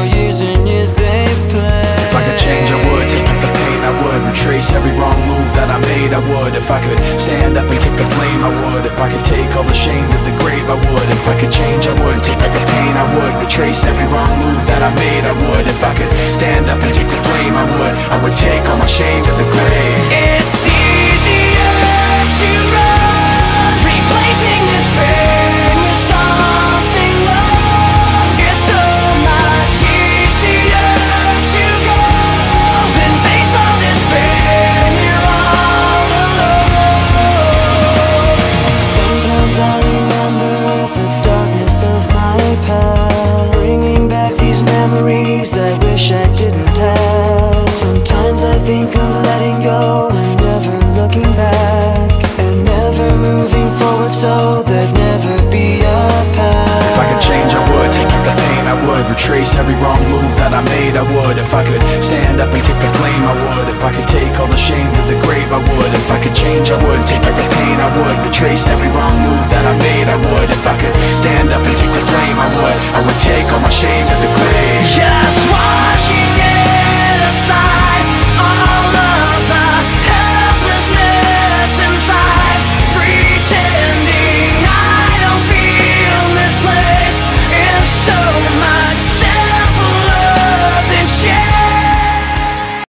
for years and years they've played. If I could change, I would. Take up the pain, I would. Retrace every wrong move that I made, I would. If I could stand up and take the blame, I would. If I could take all the shame to the grave, I would. If I could change, I would. Take up the pain, I would. Retrace every wrong move that I made, I would. If I could stand up and take the blame, I would. I would take all my shame to the grave. It's easier to run, replacing this pain with something wrong. It's so much easier to go than face all this pain. You're all alone. Sometimes I remember the darkness of my past, bringing back these memories I wish I didn't have. Sometimes I think of letting go and never looking back, and never moving forward so there'd never be a path. If I could change, I would. Take up the pain, I would. Retrace every wrong move that I made, I would. If I could stand up and take the blame, I would. If I could take all the shame to the grave, I would. If I could change, I would. Take up the pain, I would. Retrace every wrong move that I made, I would. If I could stand up and take the blame, I would. I would take all my shame to the grave.